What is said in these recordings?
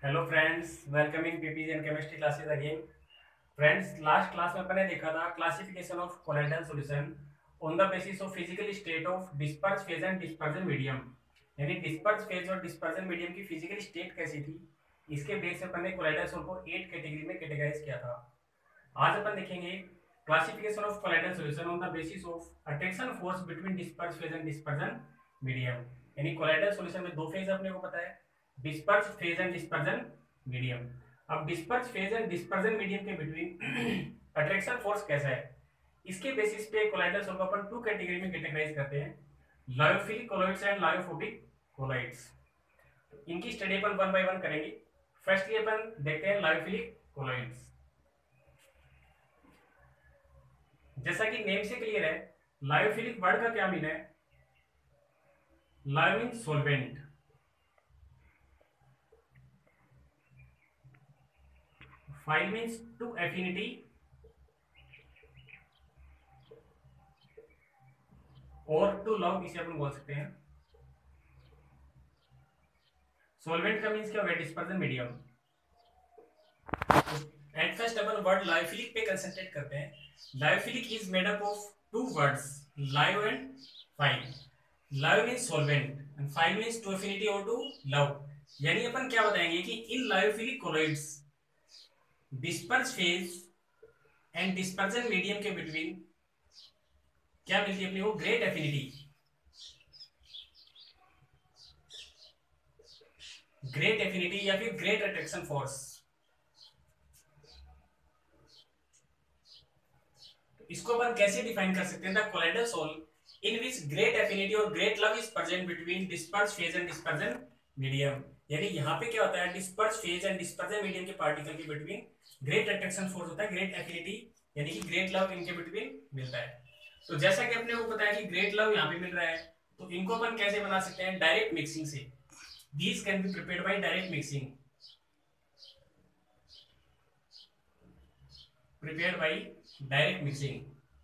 Hello friends, welcome in PP's and chemistry classes again. Friends, last class में अपन ने देखा था classification of colloidal solution on the basis of physical state of disperse phase and dispersion medium. यानी disperse phase और dispersion medium की physical state कैसी थी, इसके बेस पे अपन ने कोलोइडल सॉल्यूशन को 8 कैटेगरी में कैटेगराइज किया था। आज अपन देखेंगे classification of colloidal solution on the basis of attraction force between disperse phase and dispersion medium. यानी कोलोइडल सॉल्यूशन में दो फेज अपने को पता है, disperse phase and dispersion medium. अब disperse phase and dispersion medium के बिटवीन अट्रैक्शन फोर्स कैसा है, इसके बेसिस पे कोलोइडल सॉल्यूशन को अपन टू कैटेगरी में कैटेगराइज करते हैं, lyophilic colloids and lyophobic colloids. इनकी स्टडी अपन वन बाय वन करेंगे। फर्स्टली अपन देखते हैं लायोफिलिक कोलोइड्स। जैसा कि नेम से क्लियर है, लायोफिलिक वर्ड का क्या मीन है? Lyo mean solvent, phile means to affinity, और टू लव इसे अपन बोल सकते हैं। सोलवेंट का मीन्स क्या हो गया? Dispersion medium. एट फर्स्ट अपन वर्ड लायोफिलिक पे कंसंट्रेट करते हैं। Lyophilic is made up of two words, lyo and phile. Lyo means solvent and phile means to affinity और टू लव। यानी अपन क्या बताएंगे कि इन lyophilic colloids disperse phase and dispersion medium के बिटवीन क्या मिलती है अपने को? Great affinity. ग्रेट एफिनिटी या फिर ग्रेट अट्रैक्शन फोर्स। इसको अपन कैसे डिफाइन कर सकते हैं? The colloidal sol in which great affinity और great love is present between disperse phase and dispersion medium. यानी यहाँ पे क्या होता है? Disperse phase and dispersion medium के पार्टिकल के बिटवीन ग्रेट अट्रैक्शन फोर्स होता है, ग्रेट एफिनिटी यानी कि ग्रेट लव इनके बिटवीन मिलता है। तो जैसा कि अपने को पता है कि ग्रेट लव यहाँ पे मिल रहा है, तो इनको अपन कैसे बना सकते हैं? डायरेक्ट मिक्सिंग से। These can be prepared by direct mixing, prepared by direct mixing.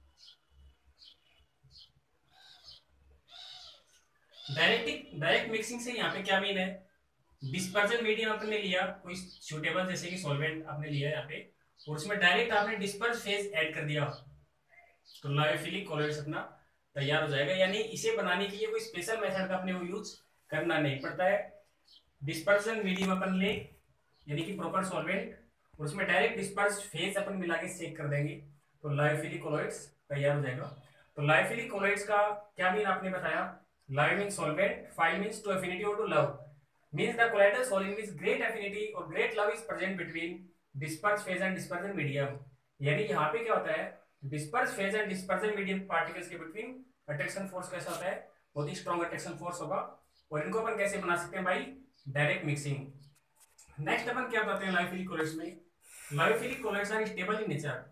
Direct mixing से यहाँ पे क्या मीन है? डिस्पर्जन मीडियम आपने लिया, कोई सूटेबल जैसे कि सॉल्वेंट आपने लिया यहाँ पे, और उसमें डायरेक्ट आपने डिस्पर्स फेज ऐड कर दिया, तो लायोफिलिक कोलोइड्स अपना तैयार हो जाएगा। यानी इसे बनाने के लिए कोई स्पेशल मेथड का अपने को यूज करना नहीं पड़ता है। डिस्पर्जन मीडियम अपन ले, यानी कि प्रॉपर सॉल्वेंट, और उसमें डायरेक्ट डिस्पर्स फेज अपन मिला के सेक कर देंगे, तो लायोफिलिक कोलोइड्स तैयार हो जाएगा। तो लायोफिलिक कोलोइड्स का क्या मीन आपने बताया? Lyo mean solvent, phile means to affinity और to love, means the colloidal solid in which great affinity or great love is present between dispersed phase and dispersion medium। यानी यहाँ पे क्या होता है? dispersed phase and dispersion medium particles के between attraction force कैसा होता है? बहुत ही strong attraction force होगा, और इनको अपन कैसे बना सकते हैं भाई? Direct mixing. नेक्स्ट अपन क्या बताते हैं लायोफिलिक कोलोइड्स में? Lyophilic colloids are stable in nature.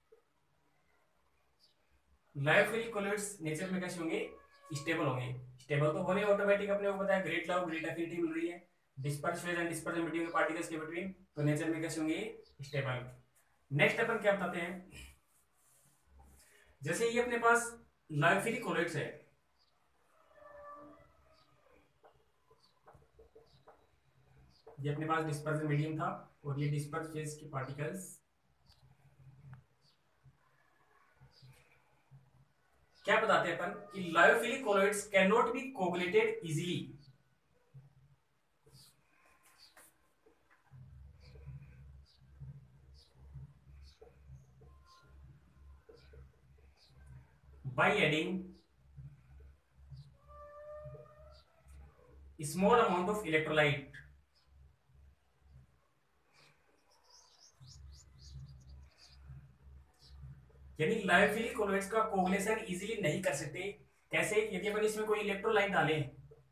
Lyophilic colloids nature में कैसे होंगे? स्टेबल होंगे। स्टेबल तो होने ऑटोमेटिक अपने को पता है, ग्रेट लव ग्रेट एफिनिटी मिल रही है disperse phase and dispersion medium के पार्टिकल्स के बिटवीन, तो नेचर में कैसे होंगे? स्टेबल। नेक्स्ट अपन क्या बताते हैं? जैसे ये अपने पास लायोफिलिक कोलोइड्स है, ये अपने पास डिस्पर्जन मीडियम था, और ये डिस्पर्स फेज के पार्टिकल्स क्या बताते हैं अपन कि lyophilic colloids can not be coagulated easily. by adding small amount of electrolyte। यानी लायोफिलिक कोलोइड्स का कोगुलेशन इजीली नहीं कर सकते। कैसे? यदि अपन इसमें कोई इलेक्ट्रोलाइट डालें,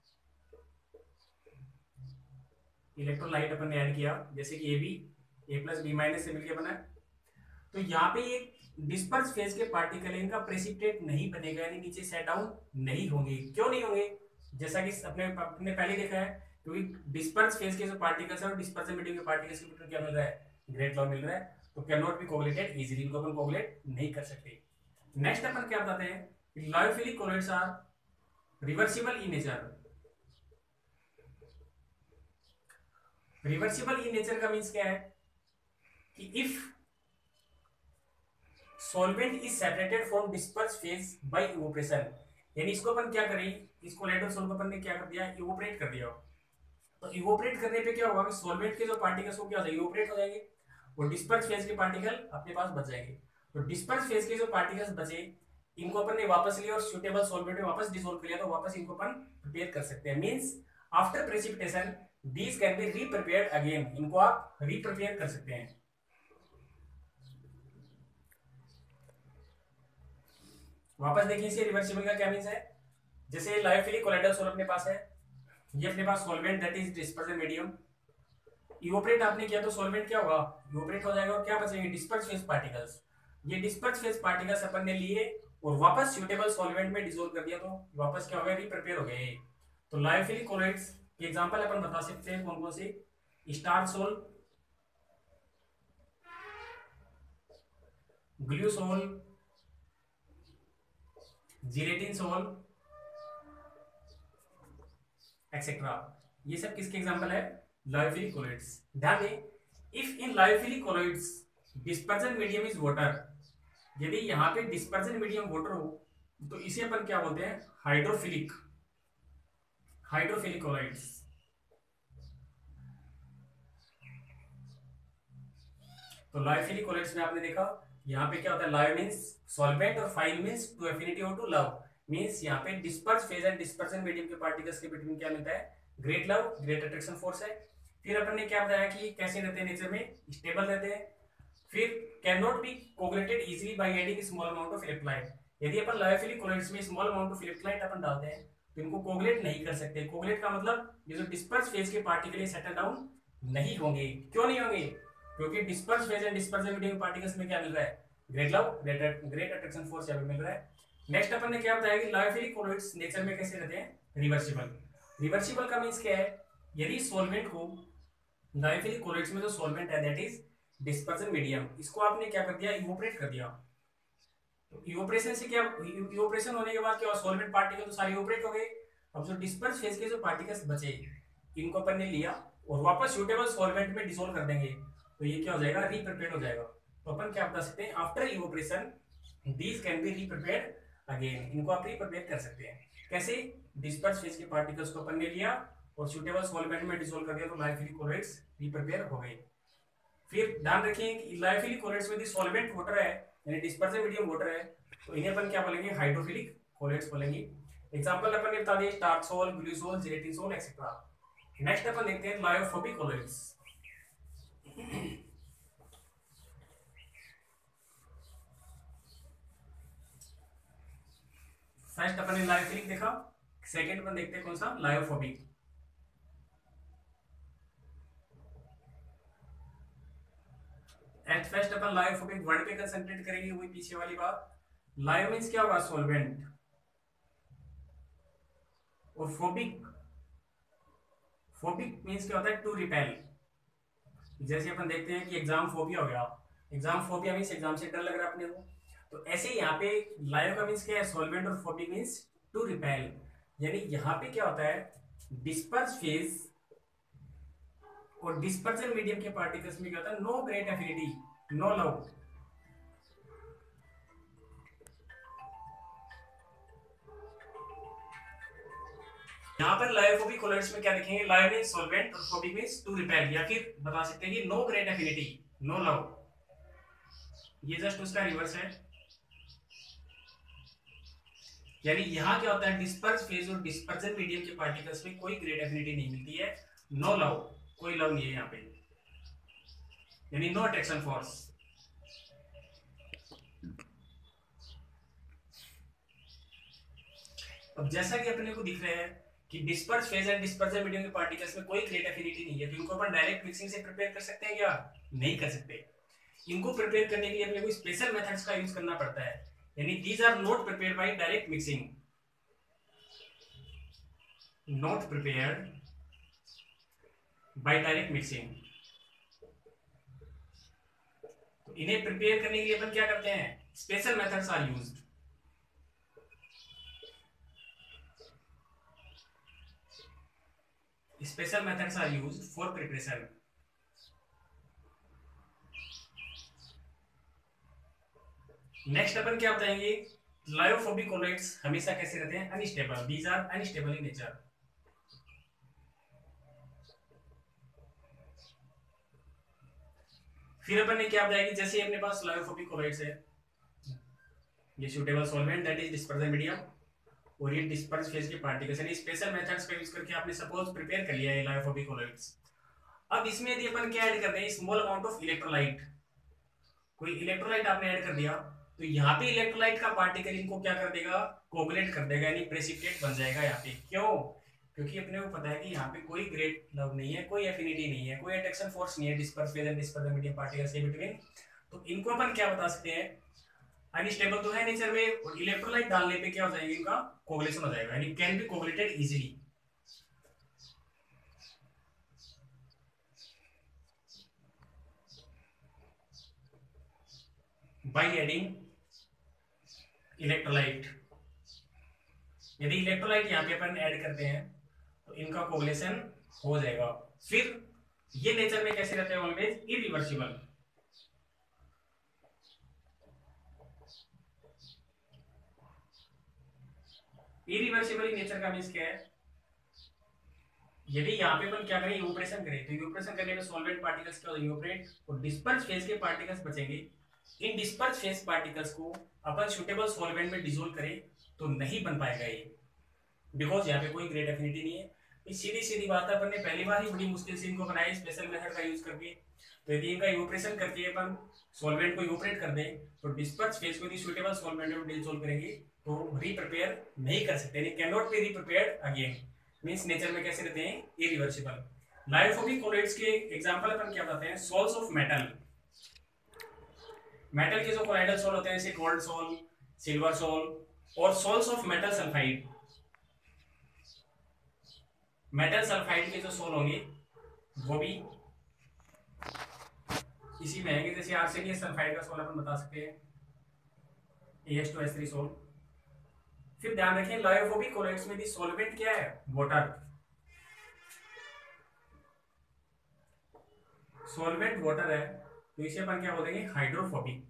इलेक्ट्रोलाइट अपन ने ऐड किया, जैसे कि ए प्लस बी माइनस से मिलकर बना, तो यहाँ पे एक डिस्पर्स फेज के पार्टिकल इनका प्रेसिपिटेट नहीं बनेगा, यानी नीचे सेट डाउन नहीं होंगे। क्यों नहीं होंगे? जैसा कि अपने पहले देखा है, क्योंकि डिस्पर्स फेज के जो पार्टिकल्स है और डिस्पर्जन मीडियम के पार्टिकल्स के बीच क्या मिल रहा है? ग्रेट लॉ मिल रहा है, तो can not be coagulated easily, इनको अपन कोगुलेट नहीं कर सकते। नेक्स्ट अपन क्या बताते हैं? Lyophilic colloids are reversible in nature. Reversible in nature का मीन्स क्या है कि if solvent is separated from disperse phase by evaporation, यानी इसको अपन क्या करें, इस कोलाइडल सॉल्व को अपन ने क्या कर दिया, इवोपरेट कर दिया। तो इवोपरेट करने पे क्या होगा कि सॉल्वेंट के जो पार्टिकल्स वो क्या हो जाएंगे, इवोपरेट हो जाएंगे, और डिस्पर्स फेज के पार्टिकल अपने पास बच जाएंगे। तो डिस्पर्स फेज के जो पार्टिकल्स बचे इनको अपन ने वापस लिया और सुटेबल सॉल्वेंट में वापस डिसॉल्व कर लिया, तो वापस इनको अपन प्रिपेयर कर सकते हैं। Means after precipitation these can be reprepared again, इनको आप रीप्रिपेयर कर सकते हैं। वापस देखिए इसे रिवर्सिबल का क्या मींस है, जैसे लायोफिलिक कोलाइडल सॉल्व अपने पास है, ये अपने पास solvent that is dispersion medium, evaporate आपने किया तो सॉल्वेंट क्या होगा, इवोपरेट हो जाएगा, और क्या बचेंगे, डिस्पर्स फेज पार्टिकल्स। ये डिस्पर्स फेज पार्टिकल्स अपन ने लिए और वापस सूटेबल सॉल्वेंट में डिसॉल्व कर दिया, तो वापस क्या हो गया, रीप्रिपेयर हो गए। तो लायोफिलिक कोलाइड्स के एग्जांपल अपन बता सकते हैं कौन कौन से, स्टारसोल, ग्लूसोल, जिलेटिनसोल एक्सेट्रा, ये सब किसके एग्जांपल है, लायोफिलिक कोलाइड्स। ध्यान दें, if in lyophilic colloids dispersion medium is water, यदि यहाँ पे डिस्पर्जन मीडियम वाटर हो तो इसे अपन क्या बोलते हैं, हाइड्रोफिलिक, हाइड्रोफिलिक कोलाइड्स। तो लायोफिलिक कोलाइड्स में आपने देखा यहाँ पे क्या होता है, लायो मींस सॉल्वेंट और फाइल मींस टू एफिनिटी और टू लव, मींस यहाँ पे disperse phase and dispersion medium के पार्टिकल्स के बिटवीन क्या मिलता है, great love, great attraction force है। फिर अपन ने क्या बताया कि कैसे रहते हैं नेचर में, स्टेबल रहते हैं। फिर can not be coagulated easily by adding small amount of electrolyte, यदि अपन लायोफिलिक कोलाइड्स में स्मॉल अमाउंट ऑफ इलेक्ट्रोलाइट अपन डालते हैं तो इनको कोगुलेट नहीं कर सकते। कोगुलेट का मतलब ये जो डिस्पर्स फेज के पार्टिकल सेटल डाउन नहीं होंगे। क्यों नहीं होंगे, क्योंकि disperse phase and dispersion medium particles में क्या मिल रहा है, great love, great attraction force यहाँ पे मिल रहा है। नेक्स्ट अपन ने क्या बताया कि लायोफिलिक कोलाइड्स नेचर में कैसे रहते हैं, रिवर्सिबल। रिवर्सिबल का मींस क्या है, यदि सॉल्वेंट को, लायोफिलिक कोलाइड्स में जो सॉल्वेंट है दैट इज डिस्पर्जन मीडियम, इसको आपने क्या कर दिया, इवोपरेट कर दिया। तो इवोपरेशन से क्या, इवोपरेशन होने के बाद क्या, सॉल्वेंट पार्टिकल तो सारे इवोपरेट हो गए। अब जो डिस्पर्स फेज के जो पार्टिकल्स बचे इनको अपन ने लिया और वापस सूटेबल सॉल्वेंट में डिसॉल्व कर देंगे, तो ये क्या हो जाएगा, रीप्रिपेयर्ड हो जाएगा। तो अपन क्या बता सकते हैं, after evaporation these can be reprepared again, इनको आप रीप्रिपेयर कर सकते हैं। कैसे, डिस्पर्स फेज के पार्टिकल्स को अपन ने लिया और सूटेबल सॉल्वेंट में डिसॉल्व कर दिया, तो लायोफिलिक कोलाइड्स रीप्रिपेयर हो गए। फिर ध्यान रखिए कि लायोफिलिक कोलाइड्स में सॉल्वेंट वाटर है यानी डिस्पर्जन मीडियम वाटर है, तो इन्हें अपन क्या बोलेंगे, हाइड्रोफिलिक कोलाइड्स बोलेंगे। एग्जांपल अपन ने बता दिए, टार्सोल, ग्लूसोल, जिलेटिनसोल एक्सेट्रा। नेक्स्ट अपन देखते हैं लायोफोबिक कोलाइड्स। फर्स्ट अपन ने लायोफिलिक देखा, सेकंड अपन देखते हैं कौन सा, लायोफोबिक। एट फर्स्ट अपन लायोफोबिक वर्ड पे कंसंट्रेट करेंगे, वही पीछे वाली बात। लायो मींस क्या होगा, सॉल्वेंट, और फोबिक, फोबिक मींस क्या होता है, टू रिपेल। जैसे अपन देखते हैं कि एग्जाम फोबिया हो गया, एग्जाम फोबिया मींस एग्जाम से डर लग रहा है अपने को, तो ऐसे यहाँ पे लायो का मींस क्या है, सॉल्वेंट, और फोबिक मींस टू रिपेल। यानी यहाँ पे क्या होता है, डिस्पर्स फेज और डिस्पर्जन मीडियम के पार्टिकल्स में क्या होता है, no great affinity, no love. यहाँ पर लायोफोबिक कोलाइड्स में क्या लिखेंगे, लायो मींस सॉल्वेंट और फोबिक मींस टू रिपेल, या फिर बता सकते हैं कि no great affinity, no love. ये जस्ट उसका रिवर्स है। यानी यहाँ क्या होता है, डिस्पर्स फेज और डिस्पर्जन मीडियम के पार्टिकल्स में कोई ग्रेट एफिनिटी नहीं मिलती है, नो लव, कोई लव नहीं है यहाँ पे, यानी नो अट्रैक्शन फोर्स। अब जैसा कि अपने को दिख रहा है कि disperse phase and dispersion medium के पार्टिकल्स में कोई ग्रेट एफिनिटी नहीं है, तो इनको अपन डायरेक्ट मिक्सिंग से प्रिपेयर कर सकते हैं क्या, नहीं कर सकते। इनको प्रिपेयर करने के लिए अपने को स्पेशल मेथड्स का यूज करना पड़ता है, यानी these are not prepared by direct mixing, not prepared by direct mixing. तो इन्हें प्रिपेयर करने के लिए अपन क्या करते हैं, special methods are used. Special methods are used for preparation. Next अपन क्या बताएंगे, लायोफोबिक कोलॉइड्स हमेशा कैसे रहते हैं, unstable, these are unstable in nature. फिर अपन ने क्या बताया कि जैसे अपने पास लायोफोबिक कोलॉइड्स है, ये suitable solvent that is dispersion medium और ये डिस्पर्स फेज के पार्टिकल्स, यानी स्पेशल मेथड्स का यूज करके आपने सपोज प्रिपेयर कर लिया है लायोफोबिक कोलॉइड्स। अब इसमें यदि अपन क्या ऐड करते हैं, स्मॉल अमाउंट ऑफ इलेक्ट्रोलाइट, कोई इलेक्ट्रोलाइट आपने ऐड कर दिया, तो यहाँ पे इलेक्ट्रोलाइट का पार्टिकल इनको क्या कर देगा, कोगुलेट कर देगा, यानी प्रेसिपिटेट बन जाएगा यहाँ पे। क्यों? क्योंकि अपने को पता है कि यहाँ पे कोई ग्रेट लव नहीं है, कोई एफिनिटी नहीं है, कोई अट्रैक्शन फोर्स नहीं है disperse phase and dispersion medium particles के बिटवीन। तो इनको अपन क्या बता सकते हैं, अनस्टेबल तो है नेचर में, और इलेक्ट्रोलाइट डालने पे क्या हो जाएगा, इनका कोगुलेशन हो जाएगा, यानी can be coagulated easily by adding electrolyte. यदि इलेक्ट्रोलाइट यहाँ पे अपन ऐड करते हैं तो इनका कोगुलेशन हो जाएगा। फिर ये नेचर में कैसे रहते हैं, ऑलवेज इरिवर्सिबल। इरिवर्सिबल नेचर का मींस क्या है, यदि यहाँ पे अपन क्या करें, इवोपरेशन करें, तो इवोपरेशन करने में सॉल्वेंट पार्टिकल्स क्या होंगे, इवोपरेट, और डिस्पर्स फेज के पार्टिकल्स बचेंगे। इन डिस्पर्स फेज पार्टिकल्स को अपन सुटेबल सॉल्वेंट में डिसोल्व करें तो नहीं बन पाएगा ये, बिकॉज यहाँ पे कोई ग्रेट एफिनिटी नहीं है। ये सीधी सीधी बात है, अपन ने पहली बार ही बड़ी मुश्किल से इनको बनाया स्पेशल मेथड का यूज करके। तो यदि इनका इवोपरेशन करके अपन सॉल्वेंट को इवोपरेट कर दें, तो डिस्पर्स फेज को यदि सुटेबल सॉल्वेंट में डिसोल्व करेंगे तो रीप्रिपेयर नहीं कर सकते, can not be reprepared again, means nature में कैसे रहते हैं, इरिवर्सिबल। लायोफोबिक कोलॉइड्स के एग्जांपल अपन क्या बताते हैं, सॉल्ट्स ऑफ मेटल, मेटल के जो कोलाइडल सोल होते हैं जैसे गोल्ड सोल, सिल्वर सोल, और sols of metal sulphide, metal sulphide के जो सोल होंगे वो भी इसी में है, कि जैसे आर्सेनियस सल्फाइड का सोल अपन बता सकते हैं AH2S3 सोल। फिर ध्यान रखें लायोफोबिक कोलॉइड्स में भी सॉल्वेंट क्या है, वाटर, सॉल्वेंट वाटर है, तो इसे अपन क्या बोलेंगे, हाइड्रोफोबिक,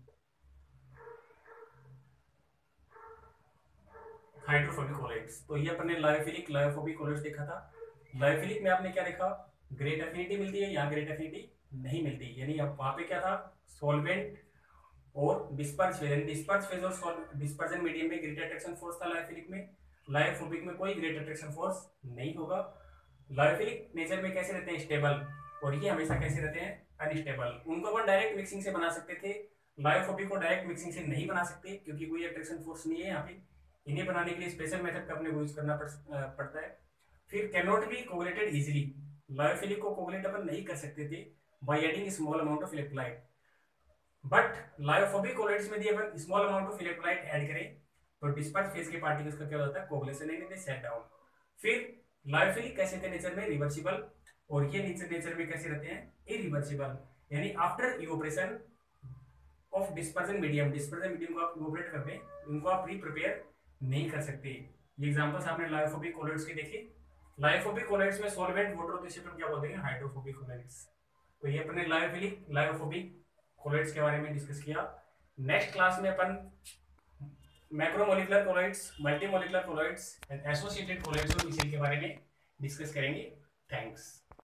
हाइड्रोफोबिक कोलॉइड्स। तो ये अपन ने लायोफिलिक लायोफोबिक कोलॉइड्स देखा था। लायोफिलिक में आपने क्या देखा, ग्रेट एफिनिटी मिलती है, यहाँ ग्रेट एफिनिटी नहीं मिलती, यानी अब वहां पे क्या था, सॉल्वेंट और डिस्पर्स फेज, डिस्पर्स फेज और डिस्पर्जन मीडियम में ग्रेट अट्रैक्शन फोर्स था लायोफिलिक में। लायोफोबिक में कोई ग्रेट अट्रैक्शन फोर्स नहीं होगा। लायोफिलिक नेचर में कैसे रहते हैं, स्टेबल, और ये हमेशा कैसे रहते हैं, अनस्टेबल। उनको अपन डायरेक्ट मिक्सिंग से बना सकते थे, लायोफोबिक को डायरेक्ट मिक्सिंग से नहीं बना सकते क्योंकि कोई अट्रैक्शन फोर्स नहीं है यहाँ पे। इन्हें बनाने के लिए स्पेशल मेथड का अपने को यूज करना पड़ता है। फिर can not be coagulated easily, lyophilic को कोगुलेट अपन नहीं कर सकते थे by adding small amount of electrolyte, but lyophobic colloids में यदि अपन small amount of electrolyte add करें तो डिस्पर्स फेज के पार्टिकल्स का क्या होता है, कोगुलेशन, यानी दे सेट डाउन। फिर लायोफिलिक कैसे थे नेचर में, रिवर्सिबल, और ये नेचर में कैसे रहते हैं, इरिवर्सिबल, यानी after evaporation of dispersion medium, dispersion medium को आप इवोपरेट करते हैं, इनको आप रीप्रिपेयर नहीं कर सकते। ये एग्जांपल्स आपने लायोफोबिक कोलॉइड्स के देखे। लायोफोबिक कोलॉइड्स में सॉल्वेंट वाटर होते हैं, क्या बोलते हैं, हाइड्रोफोबिक कोलॉइड्स। तो ये अपने लायोफिलिक लायोफोबिक कोलॉइड्स के बारे में डिस्कस किया। नेक्स्ट क्लास में अपन macromolecular colloids, multimolecular colloids and associated colloids और मिसेल के बारे में डिस्कस करेंगे। थैंक्स।